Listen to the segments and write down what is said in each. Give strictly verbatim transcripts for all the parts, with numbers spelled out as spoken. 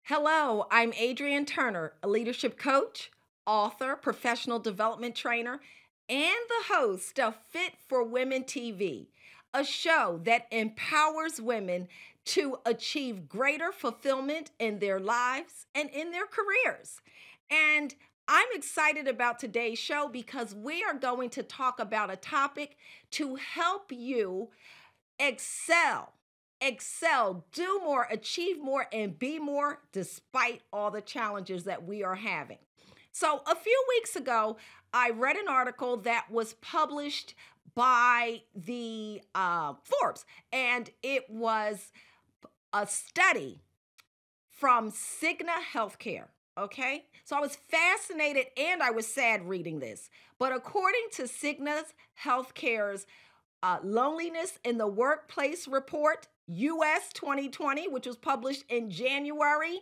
Hello, I'm Adrean Turner, a leadership coach, author, professional development trainer, and the host of Fit for Women T V, a show that empowers women to achieve greater fulfillment in their lives and in their careers. And I'm excited about today's show because we are going to talk about a topic to help you excel excel, do more, achieve more, and be more despite all the challenges that we are having. So, a few weeks ago, I read an article that was published by the uh, Forbes, and it was a study from Cigna Healthcare. Okay, so I was fascinated and I was sad reading this. But according to Cigna's Healthcare's uh, Loneliness in the Workplace Report, U S twenty twenty, which was published in January,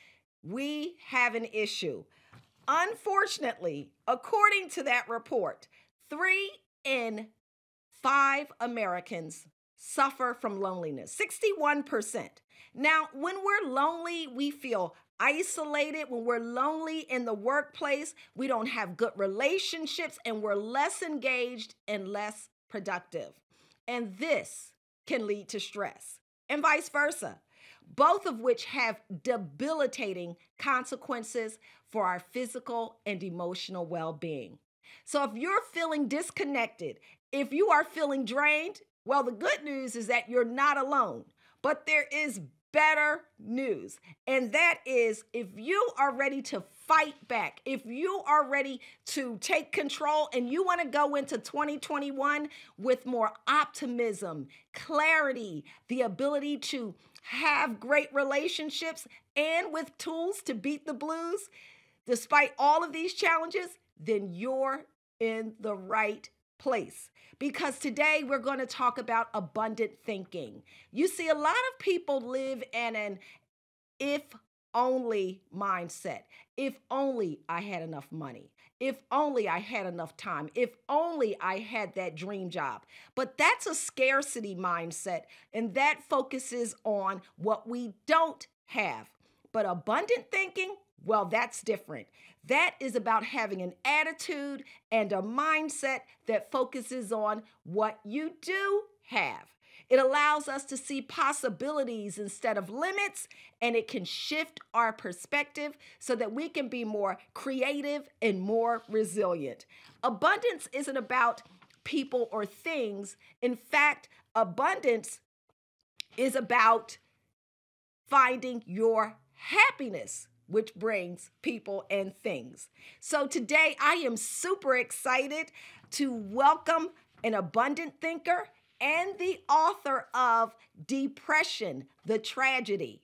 we have an issue. Unfortunately, according to that report, three in five Americans suffer from loneliness, sixty-one percent. Now, when we're lonely, we feel isolated. When we're lonely in the workplace, we don't have good relationships and we're less engaged and less productive. And this can lead to stress, and vice versa, both of which have debilitating consequences for our physical and emotional well-being. So if you're feeling disconnected, if you are feeling drained, well, the good news is that you're not alone, but there is better news. And that is, if you are ready to fight back, if you are ready to take control and you want to go into twenty twenty-one with more optimism, clarity, the ability to have great relationships, and with tools to beat the blues, despite all of these challenges, then you're in the right place. Because today we're going to talk about abundant thinking. You see, a lot of people live in an if only mindset. If only I had enough money. If only I had enough time. If only I had that dream job. But that's a scarcity mindset, and that focuses on what we don't have. But abundant thinking, well, that's different. That is about having an attitude and a mindset that focuses on what you do have. It allows us to see possibilities instead of limits, and it can shift our perspective so that we can be more creative and more resilient. Abundance isn't about people or things. In fact, abundance is about finding your happiness, which brings people and things. So today I am super excited to welcome an abundant thinker and the author of Depression, the Tragedy,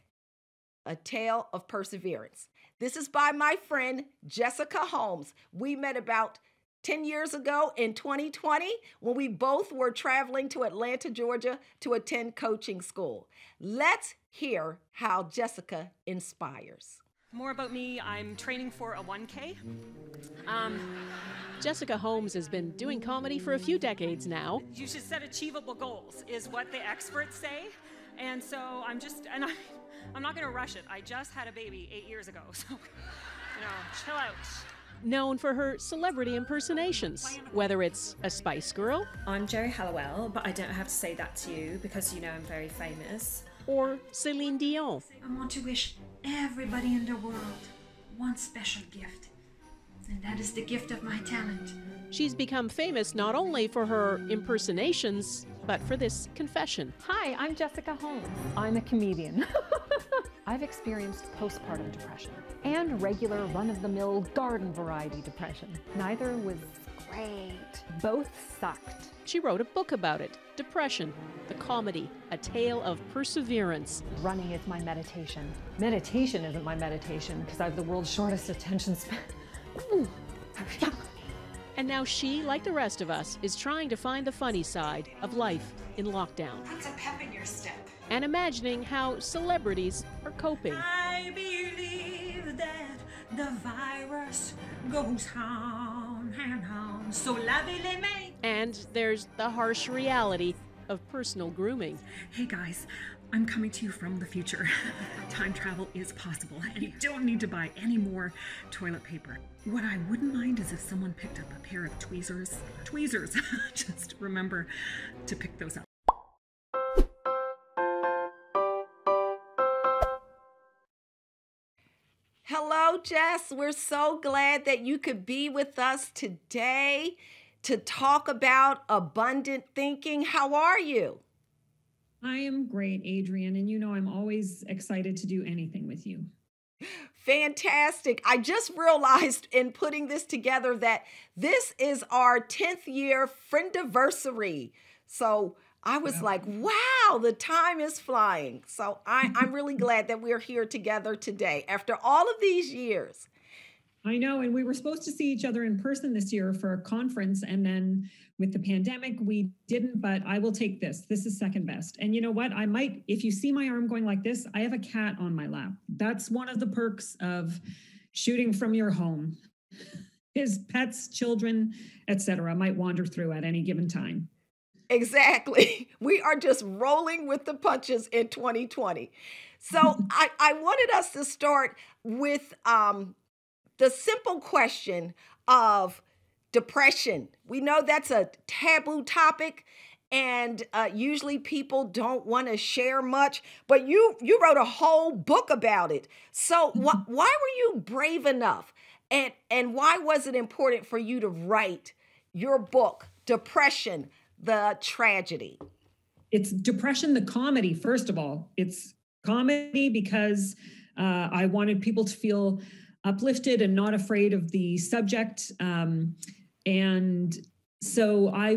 A Tale of Perseverance. This is by my friend, Jessica Holmes. We met about ten years ago in twenty twenty when we both were traveling to Atlanta, Georgia to attend coaching school. Let's hear how Jessica inspires. More about me, I'm training for a one K. Um, Jessica Holmes has been doing comedy for a few decades now. you should set achievable goals, is what the experts say. And so I'm just, and I, I'm not going to rush it. I just had a baby eight years ago, so, you know, chill out. Known for her celebrity impersonations, whether it's a Spice Girl I'm Jerry Halliwell, but I don't have to say that to you because you know I'm very famous. or Celine Dion. I want to wish everybody in the world one special gift, and that is the gift of my talent. She's become famous not only for her impersonations, but for this confession. Hi, I'm Jessica Holmes. I'm a comedian. I've experienced postpartum depression and regular run-of-the-mill garden variety depression. Neither was great. Both sucked. She wrote a book about it, Depression, the comedy, A Tale of Perseverance. Running is my meditation. Meditation isn't my meditation because I have the world's shortest attention span. Ooh. And now she, like the rest of us, is trying to find the funny side of life in lockdown. Put some pep in your step. And imagining how celebrities are coping. I believe that the virus goes on and on. So lavez les mains. And there's the harsh reality of personal grooming. Hey guys, I'm coming to you from the future. Time travel is possible, and you don't need to buy any more toilet paper. What I wouldn't mind is if someone picked up a pair of tweezers. Tweezers! Just remember to pick those up. Hello, Jess. We're so glad that you could be with us today to talk about abundant thinking. How are you? I am great, Adrian, and you know I'm always excited to do anything with you. Fantastic. I just realized in putting this together that this is our tenth year friendiversary. So I was wow. like, wow, the time is flying. So I, I'm really glad that we're here together today after all of these years. I know, and we were supposed to see each other in person this year for a conference, and then with the pandemic, we didn't, but I will take this. This is second best. And you know what? I might, if you see my arm going like this, I have a cat on my lap. That's one of the perks of shooting from your home. His pets, children, et cetera might wander through at any given time. Exactly. We are just rolling with the punches in twenty twenty. So I, I wanted us to start with um, the simple question of depression. We know that's a taboo topic, and uh, usually people don't want to share much, but you you wrote a whole book about it. So wh- why were you brave enough, and and why was it important for you to write your book, Depression, the Tragedy? It's depression, the comedy, first of all. It's comedy because uh, I wanted people to feel uplifted and not afraid of the subject. Um, and so I,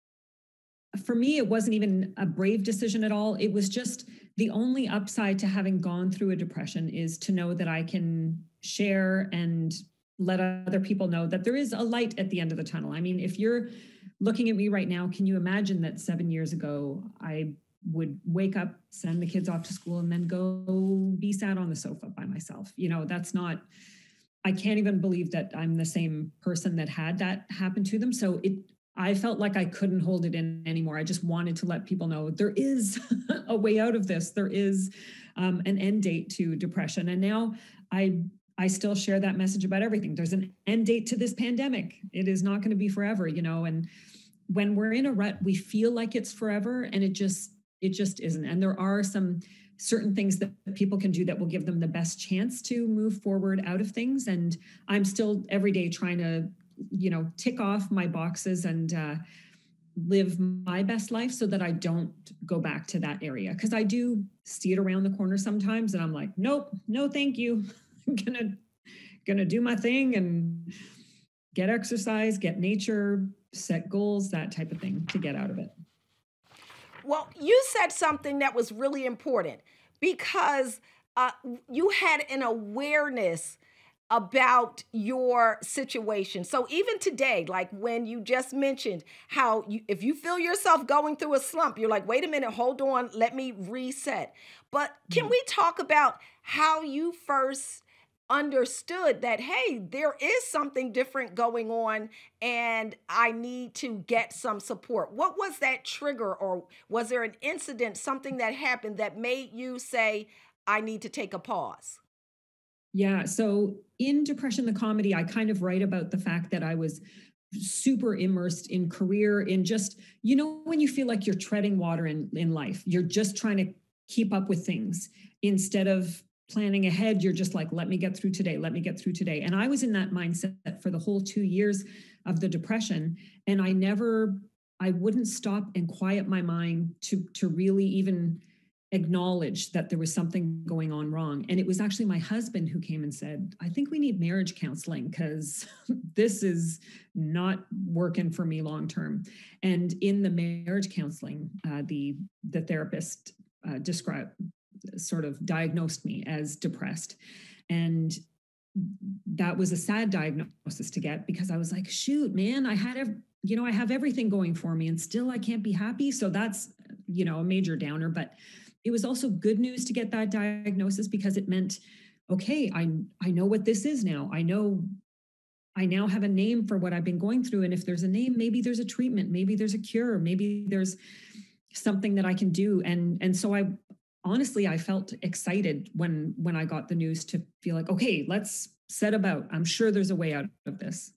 for me, it wasn't even a brave decision at all. It was just the only upside to having gone through a depression is to know that I can share and let other people know that there is a light at the end of the tunnel. I mean, if you're looking at me right now, can you imagine that seven years ago, I would wake up, send the kids off to school, and then go be sat on the sofa by myself? You know, that's not, I can't even believe that I'm the same person that had that happen to them. So it, I felt like I couldn't hold it in anymore. I just wanted to let people know there is a way out of this. There is um, an end date to depression. And now I I still share that message about everything. There's an end date to this pandemic. It is not going to be forever, you know, and when we're in a rut, we feel like it's forever, and it just, it just isn't. And there are some certain things that people can do that will give them the best chance to move forward out of things. And I'm still every day trying to, you know, tick off my boxes and uh, live my best life so that I don't go back to that area. Because I do see it around the corner sometimes, and I'm like, nope, no, thank you. I'm gonna gonna do my thing and get exercise, get nature, set goals, that type of thing to get out of it. Well, you said something that was really important because uh, you had an awareness about your situation. So even today, like when you just mentioned how you, if you feel yourself going through a slump, you're like, wait a minute, hold on, let me reset. But can we talk about how you first understood that, hey, there is something different going on and I need to get some support? What was that trigger, or was there an incident, something that happened that made you say, I need to take a pause? Yeah. So in Depression, the Comedy, I kind of write about the fact that I was super immersed in career, in just, you know, when you feel like you're treading water in, in life, you're just trying to keep up with things instead of planning ahead. You're just like, let me get through today. Let me get through today. And I was in that mindset for the whole two years of the depression. And I never, I wouldn't stop and quiet my mind to, to really even acknowledge that there was something going on wrong. And it was actually my husband who came and said, I think we need marriage counseling because this is not working for me long-term. And in the marriage counseling, uh, the, the therapist uh, described, sort of diagnosed me as depressed. And that was a sad diagnosis to get because I was like, shoot, man, I had, ev- you know, I have everything going for me and still I can't be happy. So that's, you know, a major downer, but it was also good news to get that diagnosis because it meant, okay, I, I know what this is now. I know, I now have a name for what I've been going through. And if there's a name, maybe there's a treatment, maybe there's a cure, maybe there's something that I can do. And, and so I, honestly, I felt excited when when I got the news to feel like, okay, let's set about. I'm sure there's a way out of this.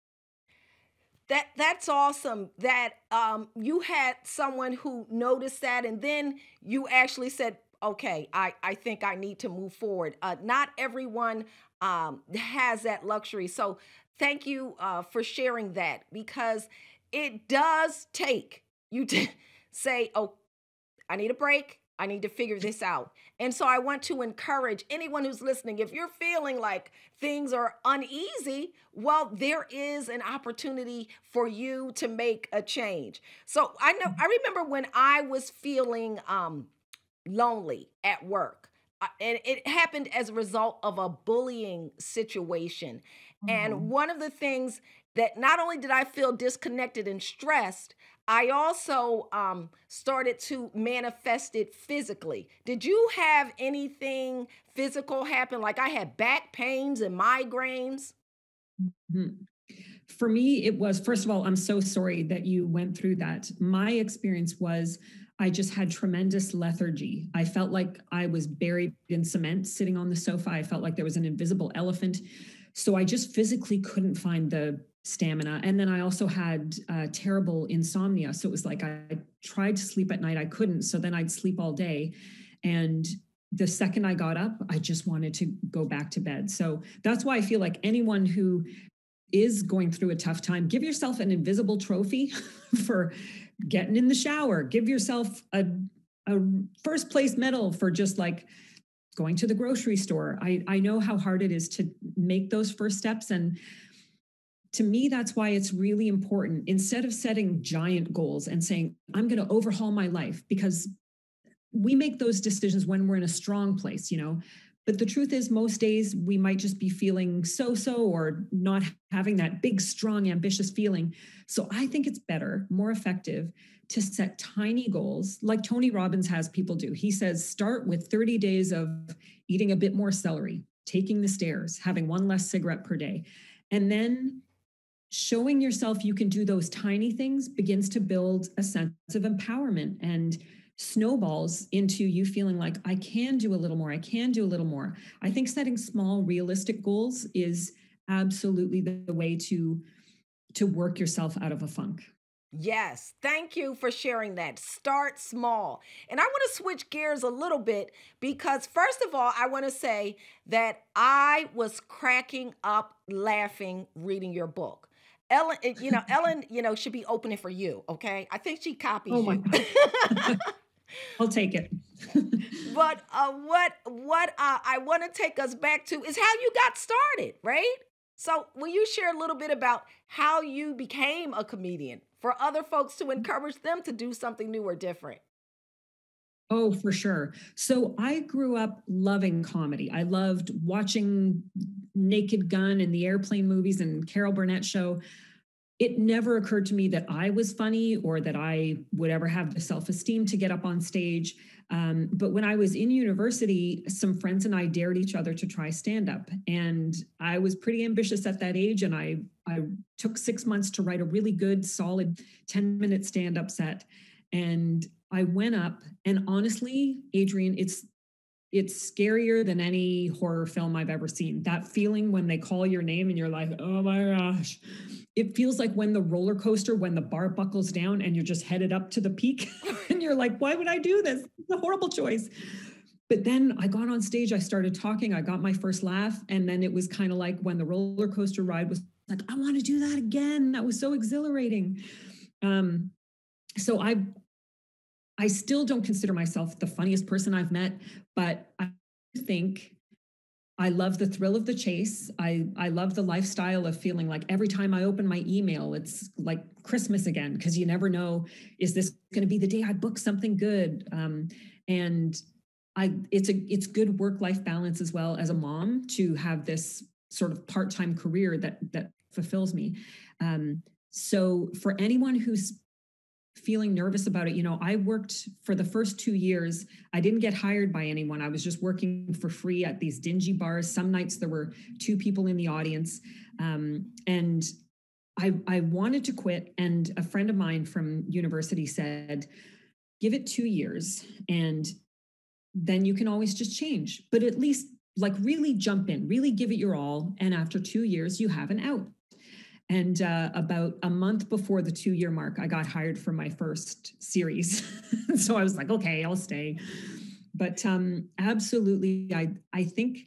That that's awesome that um, you had someone who noticed that, and then you actually said, "Okay, I I think I need to move forward." Uh, not everyone um, has that luxury, so thank you uh, for sharing that because it does take you to say, "Oh, I need a break. I need to figure this out." And so I want to encourage anyone who's listening, if you're feeling like things are uneasy, well, there is an opportunity for you to make a change. So I know, I remember when I was feeling um, lonely at work. Uh, And it happened as a result of a bullying situation. And Oh. one of the things that not only did I feel disconnected and stressed, I also um, started to manifest it physically. Did you have anything physical happen? Like I had back pains and migraines? Mhm. For me, it was, first of all, I'm so sorry that you went through that. My experience was I just had tremendous lethargy. I felt like I was buried in cement sitting on the sofa. I felt like there was an invisible elephant. So I just physically couldn't find the stamina. And then I also had uh, terrible insomnia. So it was like I tried to sleep at night, I couldn't. So then I'd sleep all day. And the second I got up, I just wanted to go back to bed. So that's why I feel like anyone who is going through a tough time, give yourself an invisible trophy for getting in the shower. Give yourself a, a first place medal for just like going to the grocery store. I, I know how hard it is to make those first steps. And to me, that's why it's really important. Instead of setting giant goals and saying, I'm going to overhaul my life, because we make those decisions when we're in a strong place, you know. But the truth is, most days we might just be feeling so so or not having that big, strong, ambitious feeling. So I think it's better, more effective to set tiny goals like Tony Robbins has people do. He says, start with thirty days of eating a bit more celery, taking the stairs, having one less cigarette per day. And then showing yourself you can do those tiny things begins to build a sense of empowerment and snowballs into you feeling like I can do a little more. I can do a little more. I think setting small, realistic goals is absolutely the way to to work yourself out of a funk. Yes, thank you for sharing that. Start small. And I want to switch gears a little bit because, first of all, I want to say that I was cracking up laughing reading your book. Ellen, eh, you know, Ellen, you know, should be opening for you, okay? I think she Oh copies my you. God. I'll take it. But uh, what what uh, I want to take us back to is how you got started, right? So, will you share a little bit about how you became a comedian for other folks to encourage them to do something new or different? Oh, for sure. So I grew up loving comedy. I loved watching Naked Gun and the Airplane movies and Carol Burnett show. It never occurred to me that I was funny or that I would ever have the self-esteem to get up on stage. Um, but when I was in university, some friends and I dared each other to try stand-up. And I was pretty ambitious at that age. And I, I took six months to write a really good, solid ten-minute stand-up set. And I went up, and honestly, Adrian, it's it's scarier than any horror film I've ever seen. That feeling when they call your name and you're like, oh my gosh. It feels like when the roller coaster, when the bar buckles down and you're just headed up to the peak and you're like, why would I do this? It's a horrible choice. But then I got on stage, I started talking, I got my first laugh. And then it was kind of like when the roller coaster ride was like, I want to do that again. That was so exhilarating. Um, so I I still don't consider myself the funniest person I've met, but I think I love the thrill of the chase. I, I love the lifestyle of feeling like every time I open my email, it's like Christmas again, because you never know, is this going to be the day I book something good? Um, and I it's a it's good work-life balance as well as a mom to have this sort of part-time career that that fulfills me. Um, so for anyone who's feeling nervous about it, you know, I worked for the first two years. I didn't get hired by anyone. I was just working for free at these dingy bars. Some nights there were two people in the audience. Um, and I, I wanted to quit. And a friend of mine from university said, give it two years and then you can always just change. But at least like really jump in, really give it your all. And after two years, you have an out. And uh, about a month before the two year mark, I got hired for my first series. So I was like, okay, I'll stay. But um, absolutely, I, I think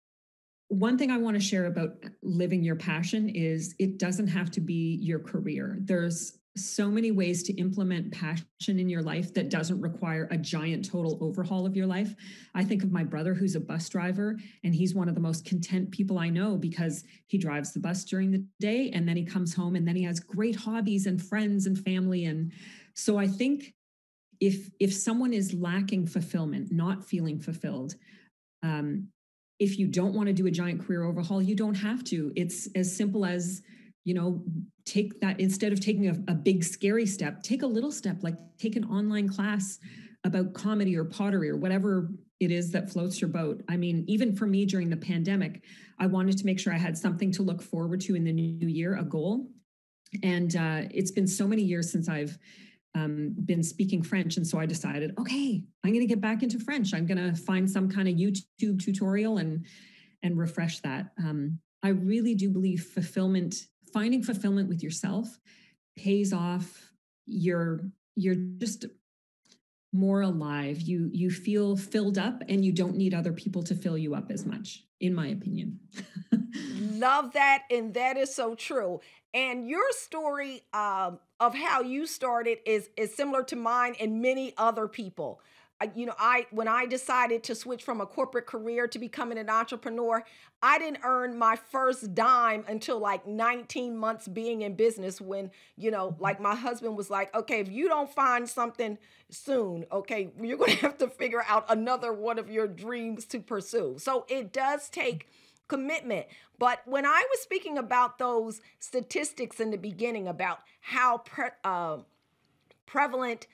one thing I want to share about living your passion is it doesn't have to be your career. There's so many ways to implement passion in your life that doesn't require a giant total overhaul of your life. I think of my brother who's a bus driver, and he's one of the most content people I know because he drives the bus during the day and then he comes home and then he has great hobbies and friends and family. And so I think if if someone is lacking fulfillment, not feeling fulfilled, um, if you don't want to do a giant career overhaul, you don't have to. It's as simple as, you know, take that instead of taking a, a big scary step, take a little step, like take an online class about comedy or pottery or whatever it is that floats your boat. I mean, even for me during the pandemic, I wanted to make sure I had something to look forward to in the new year, a goal. And uh, it's been so many years since I've um, been speaking French. And so I decided, okay, I'm going to get back into French. I'm going to find some kind of YouTube tutorial and, and refresh that. Um, I really do believe fulfillment Finding fulfillment with yourself pays off. You're you're just more alive. You you feel filled up, and you don't need other people to fill you up as much, in my opinion. Love that, and that is so true. And your story um, of how you started is is similar to mine and many other people. I, you know, I when I decided to switch from a corporate career to becoming an entrepreneur, I didn't earn my first dime until like nineteen months being in business when, you know, like my husband was like, okay, if you don't find something soon, okay, you're going to have to figure out another one of your dreams to pursue. So it does take commitment. But when I was speaking about those statistics in the beginning about how pre- uh, prevalent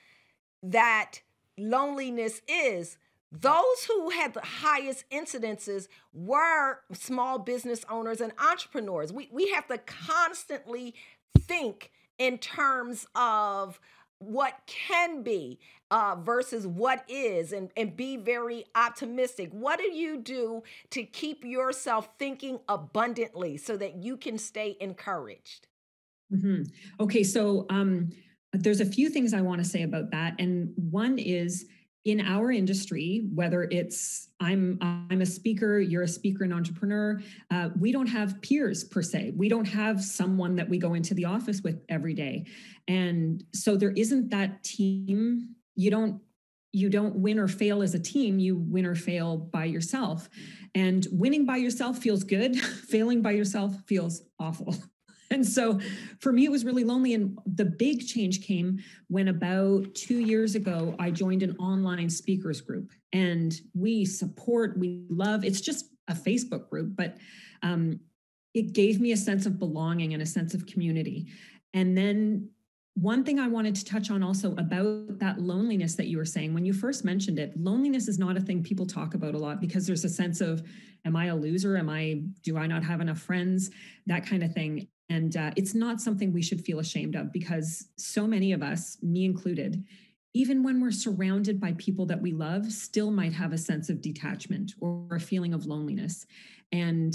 that loneliness is, those who had the highest incidences were small business owners and entrepreneurs. We we have to constantly think in terms of what can be uh, versus what is, and, and be very optimistic. What do you do to keep yourself thinking abundantly so that you can stay encouraged? Mm-hmm. Okay, so um, there's a few things I want to say about that. And one is in our industry, whether it's I'm I'm a speaker, you're a speaker and entrepreneur, uh, we don't have peers per se. We don't have someone that we go into the office with every day. And so there isn't that team. You don't you don't win or fail as a team, you win or fail by yourself. And winning by yourself feels good. Failing by yourself feels awful. And so for me, it was really lonely. And the big change came when about two years ago, I joined an online speakers group, and we support, we love, it's just a Facebook group, but um, it gave me a sense of belonging and a sense of community. And then one thing I wanted to touch on also about that loneliness that you were saying, when you first mentioned it, loneliness is not a thing people talk about a lot because there's a sense of, am I a loser? Am I, do I not have enough friends? That kind of thing. And uh, it's not something we should feel ashamed of because so many of us, me included, even when we're surrounded by people that we love, still might have a sense of detachment or a feeling of loneliness. And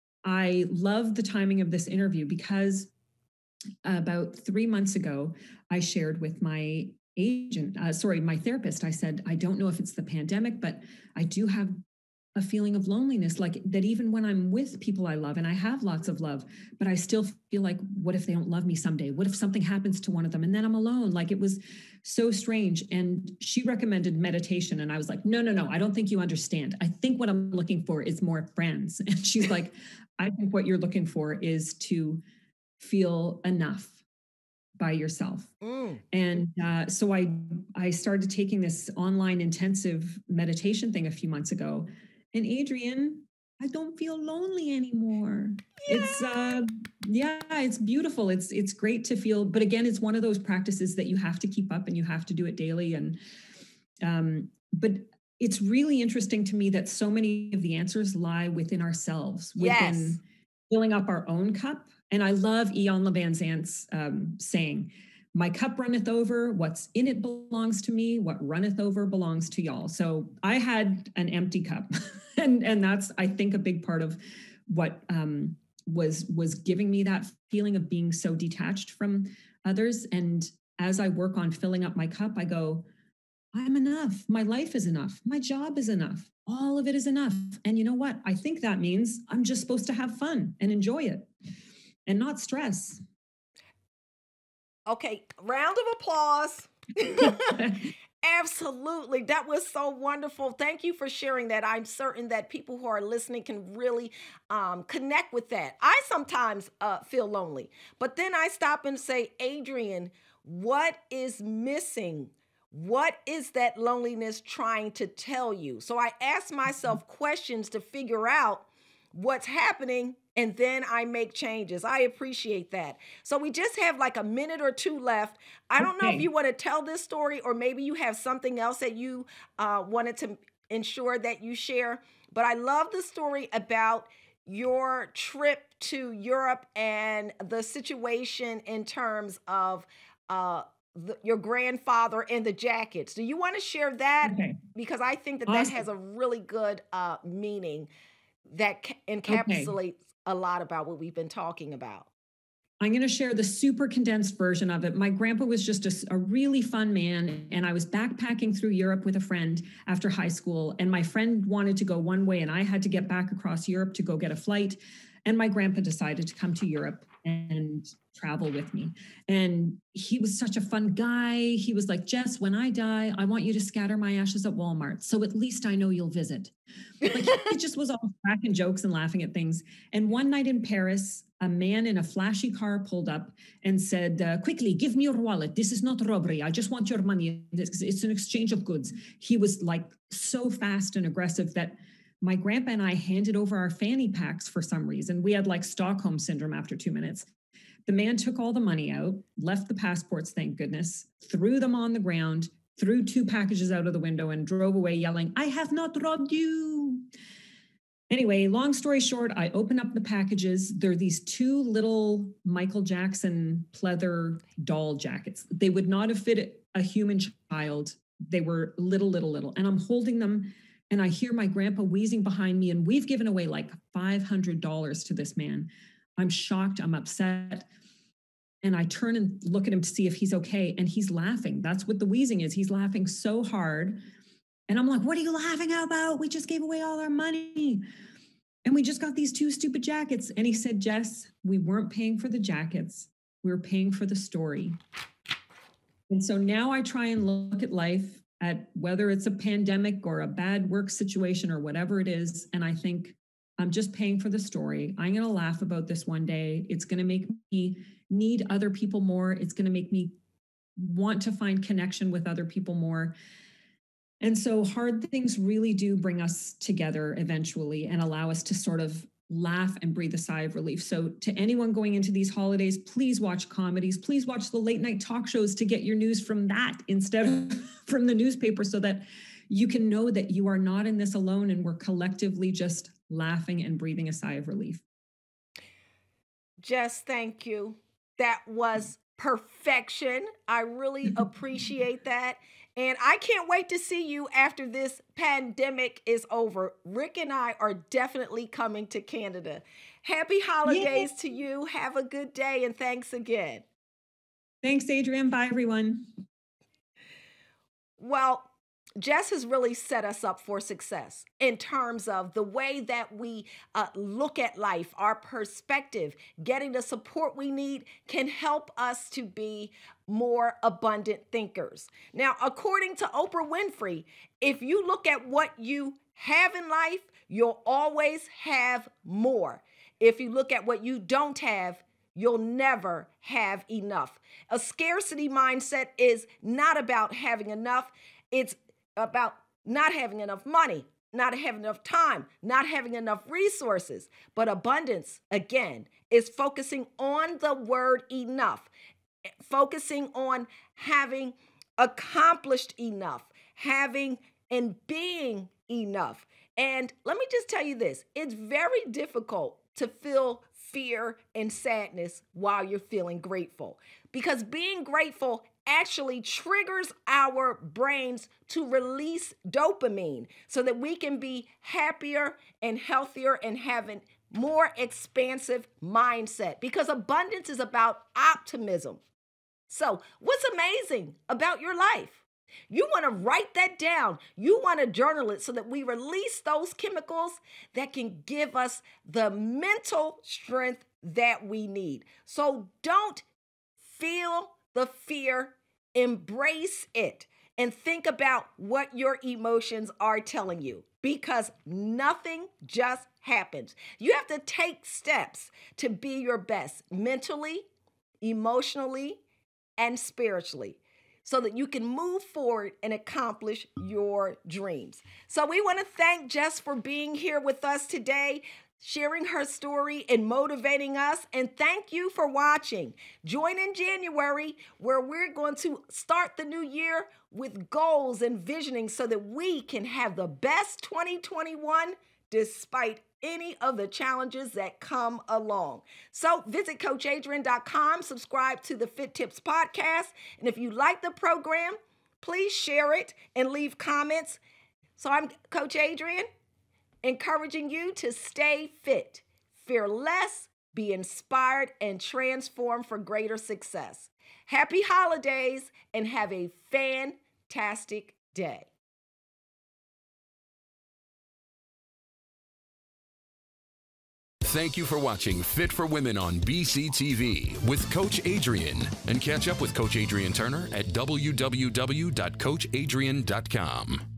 I love the timing of this interview because about three months ago, I shared with my agent, uh, sorry, my therapist, I said, I don't know if it's the pandemic, but I do have a feeling of loneliness, like that even when I'm with people I love, and I have lots of love, but I still feel like, what if they don't love me someday? What if something happens to one of them and then I'm alone? Like it was so strange. And she recommended meditation. And I was like, no, no, no, I don't think you understand. I think what I'm looking for is more friends. And she's like, I think what you're looking for is to feel enough by yourself. Mm. And uh, so I, I started taking this online intensive meditation thing a few months ago. And Adrian, I don't feel lonely anymore. Yeah. It's uh, yeah, it's beautiful. It's it's great to feel, but again, it's one of those practices that you have to keep up and you have to do it daily. And um, but it's really interesting to me that so many of the answers lie within ourselves, within yes. filling up our own cup. And I love Ian Levan Zant's um, saying, my cup runneth over, what's in it belongs to me, what runneth over belongs to y'all. So I had an empty cup. and, and that's, I think, a big part of what um, was, was giving me that feeling of being so detached from others. And as I work on filling up my cup, I go, I'm enough. My life is enough. My job is enough. All of it is enough. And you know what? I think that means I'm just supposed to have fun and enjoy it and not stress. Okay, round of applause. Absolutely. That was so wonderful. Thank you for sharing that. I'm certain that people who are listening can really um, connect with that. I sometimes uh, feel lonely, but then I stop and say, Adrean, what is missing? What is that loneliness trying to tell you? So I ask myself questions to figure out what's happening, and then I make changes. I appreciate that. So we just have like a minute or two left. I don't okay. know if you want to tell this story, or maybe you have something else that you uh, wanted to ensure that you share. But I love the story about your trip to Europe and the situation in terms of uh, the, your grandfather and the jackets. Do you want to share that? Okay. Because I think that awesome. that has a really good uh, meaning that ca- encapsulates okay. a lot about what we've been talking about. I'm going to share the super condensed version of it. My grandpa was just a, a really fun man, and I was backpacking through Europe with a friend after high school, and my friend wanted to go one way, and I had to get back across Europe to go get a flight, and my grandpa decided to come to Europe and travel with me. And he was such a fun guy. He was like, Jess, when I die, I want you to scatter my ashes at Walmart, so at least I know you'll visit. Like, he just was all cracking jokes and laughing at things. And one night in Paris, a man in a flashy car pulled up and said, uh, quickly, give me your wallet. This is not robbery. I just want your money. It's an exchange of goods. He was like so fast and aggressive that my grandpa and I handed over our fanny packs for some reason. We had like Stockholm syndrome after two minutes. The man took all the money out, left the passports, thank goodness, threw them on the ground, threw two packages out of the window, and drove away yelling, I have not robbed you. Anyway, long story short, I open up the packages. They're these two little Michael Jackson pleather doll jackets. They would not have fit a human child. They were little, little, little. And I'm holding them, and I hear my grandpa wheezing behind me, and we've given away like five hundred dollars to this man. I'm shocked. I'm upset. And I turn and look at him to see if he's okay. And he's laughing. That's what the wheezing is. He's laughing so hard. And I'm like, what are you laughing about? We just gave away all our money. And we just got these two stupid jackets. And he said, Jess, we weren't paying for the jackets. We were paying for the story. And so now I try and look at life at whether it's a pandemic or a bad work situation or whatever it is. And I think, I'm just paying for the story. I'm going to laugh about this one day. It's going to make me need other people more. It's going to make me want to find connection with other people more. And so hard things really do bring us together eventually and allow us to sort of laugh and breathe a sigh of relief. So to anyone going into these holidays, please watch comedies. Please watch the late night talk shows to get your news from that instead of from the newspaper, so that you can know that you are not in this alone and we're collectively just laughing and breathing a sigh of relief. Jess, thank you. That was perfection. I really appreciate that. And I can't wait to see you after this pandemic is over. Rick and I are definitely coming to Canada. Happy holidays Yay. to you. Have a good day, and thanks again. Thanks, Adrian. Bye, everyone. Well, Jess has really set us up for success in terms of the way that we uh, look at life, our perspective. Getting the support we need can help us to be more abundant thinkers. Now, according to Oprah Winfrey, if you look at what you have in life, you'll always have more. If you look at what you don't have, you'll never have enough. A scarcity mindset is not about having enough. It's about not having enough money, not having enough time, not having enough resources. But abundance, again, is focusing on the word enough, focusing on having accomplished enough, having and being enough. And let me just tell you this, it's very difficult to feel fear and sadness while you're feeling grateful, because being grateful actually triggers our brains to release dopamine so that we can be happier and healthier and having more expansive mindset, because abundance is about optimism. So what's amazing about your life? You want to write that down. You want to journal it so that we release those chemicals that can give us the mental strength that we need. So don't feel the fear, embrace it, and think about what your emotions are telling you, because nothing just happens. You have to take steps to be your best mentally, emotionally, and spiritually, so that you can move forward and accomplish your dreams. So we want to thank Jess for being here with us today, sharing her story and motivating us. And thank you for watching. Join in January, where we're going to start the new year with goals and visioning so that we can have the best twenty twenty-one despite any of the challenges that come along. So visit coach adrian dot com, subscribe to the Fit Tips podcast. And if you like the program, please share it and leave comments. So I'm Coach Adrian, encouraging you to stay fit, fear less, be inspired, and transform for greater success. Happy holidays and have a fantastic day. Thank you for watching Fit for Women on B C T V with Coach Adrian. And catch up with Coach Adrian Turner at w w w dot coach adrian dot com.